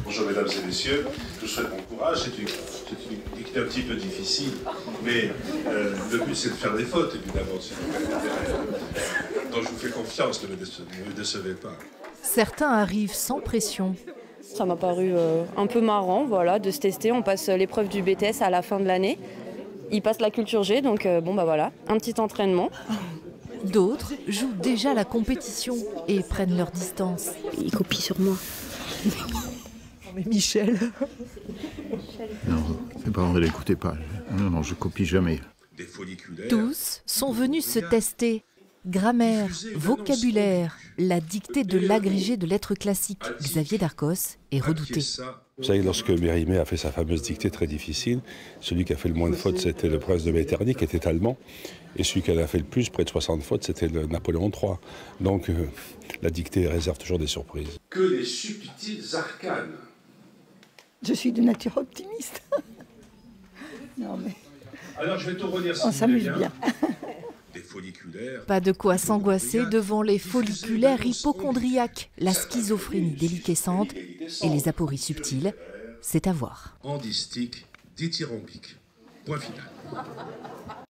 Bonjour mesdames et messieurs, je vous souhaite bon courage. C'est une dictée un petit peu difficile, mais le but c'est de faire des fautes évidemment. Donc je vous fais confiance, ne me décevez pas. Certains arrivent sans pression. Ça m'a paru un peu marrant, voilà, de se tester. On passe l'épreuve du BTS à la fin de l'année. Ils passent la culture G, donc bon bah voilà, un petit entraînement. D'autres jouent déjà la compétition et prennent leur distance. Ils copient sur moi. Mais Michel... Non, mes parents ne l'écoutaient pas. Non, je copie jamais. Des folliculaires. Tous sont venus se tester. Grammaire, vocabulaire, la dictée de l'agrégé de lettres classiques, Xavier Darcos, est redouté. Vous savez, lorsque Mérimée a fait sa fameuse dictée très difficile, celui qui a fait le moins de fautes, c'était le prince de Metternich, qui était allemand. Et celui qui en a fait le plus, près de 60 fautes, c'était le Napoléon III. Donc la dictée réserve toujours des surprises. Que les subtils arcanes. Je suis de nature optimiste. Non mais... Alors je vais tout relire. On s'amuse bien. Des folliculaires. Pas de quoi s'angoisser devant les folliculaires hypocondriaques, la schizophrénie déliquescente et les apories subtiles. C'est à voir. Endistique, dithyrambique. Point final.